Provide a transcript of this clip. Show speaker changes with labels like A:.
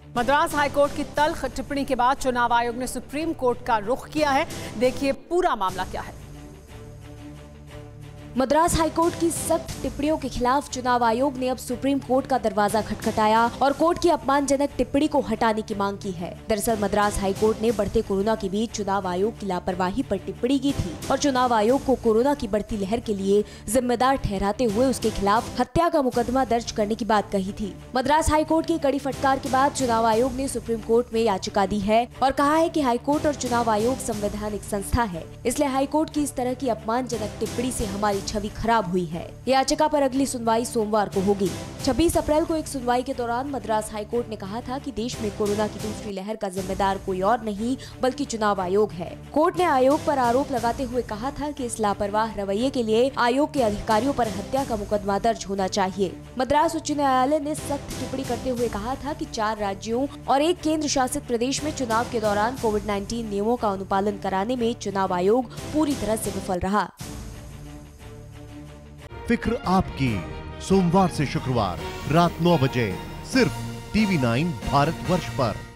A: Madras high court की तल्ख टिप्पणी के बाद चुनाव आयोग ने सुप्रीम कोर्ट का रुख किया है। देखिए पूरा मामला क्या है।
B: मद्रास हाईकोर्ट की सख्त टिप्पणियों के खिलाफ चुनाव आयोग ने अब सुप्रीम कोर्ट का दरवाजा खटखटाया और कोर्ट की अपमानजनक टिप्पणी को हटाने की मांग की है। दरअसल मद्रास हाईकोर्ट ने बढ़ते कोरोना के बीच चुनाव आयोग की लापरवाही पर टिप्पणी की थी और चुनाव आयोग को कोरोना की बढ़ती लहर के लिए जिम्मेदार ठहराते हुए उसके खिलाफ हत्या का मुकदमा दर्ज करने की बात कही थी। मद्रास हाईकोर्ट की कड़ी फटकार के बाद चुनाव आयोग ने सुप्रीम कोर्ट में याचिका दी है और कहा है कि हाईकोर्ट और चुनाव आयोग संवैधानिक संस्था है, इसलिए हाईकोर्ट की इस तरह की अपमानजनक टिप्पणी से हमारी छवि खराब हुई है। याचिका पर अगली सुनवाई सोमवार को होगी। 26 अप्रैल को एक सुनवाई के दौरान मद्रास हाईकोर्ट ने कहा था कि देश में कोरोना की दूसरी लहर का जिम्मेदार कोई और नहीं बल्कि चुनाव आयोग है। कोर्ट ने आयोग पर आरोप लगाते हुए कहा था कि इस लापरवाह रवैये के लिए आयोग के अधिकारियों पर हत्या का मुकदमा दर्ज होना चाहिए। मद्रास उच्च न्यायालय ने सख्त टिप्पणी करते हुए कहा था कि 4 राज्यों और एक केंद्र शासित प्रदेश में चुनाव के दौरान कोविड-19 नियमों का अनुपालन कराने में चुनाव आयोग पूरी तरह से विफल रहा।
C: फिक्र आपकी, सोमवार से शुक्रवार रात 9 बजे सिर्फ TV9 भारतवर्ष पर।